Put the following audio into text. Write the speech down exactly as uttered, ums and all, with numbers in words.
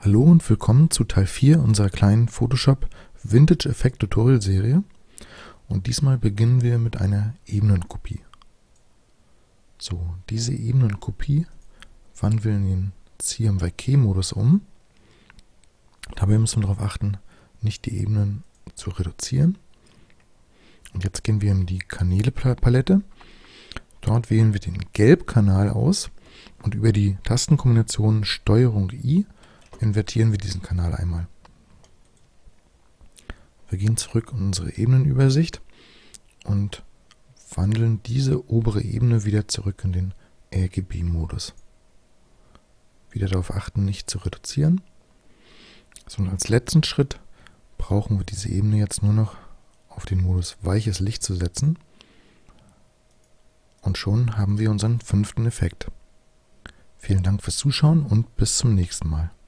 Hallo und willkommen zu Teil vier unserer kleinen Photoshop Vintage Effekt Tutorial Serie. Und diesmal beginnen wir mit einer Ebenenkopie. So, diese Ebenenkopie wandeln wir in den C M Y K-Modus um. Dabei müssen wir darauf achten, nicht die Ebenen zu reduzieren. Und jetzt gehen wir in die Kanäle-Palette. Dort wählen wir den Gelbkanal aus und über die Tastenkombination Steuerung I invertieren wir diesen Kanal einmal. Wir gehen zurück in unsere Ebenenübersicht und wandeln diese obere Ebene wieder zurück in den R G B-Modus. Wieder darauf achten, nicht zu reduzieren, sondern als letzten Schritt brauchen wir diese Ebene jetzt nur noch auf den Modus weiches Licht zu setzen. Und schon haben wir unseren fünften Effekt. Vielen Dank fürs Zuschauen und bis zum nächsten Mal.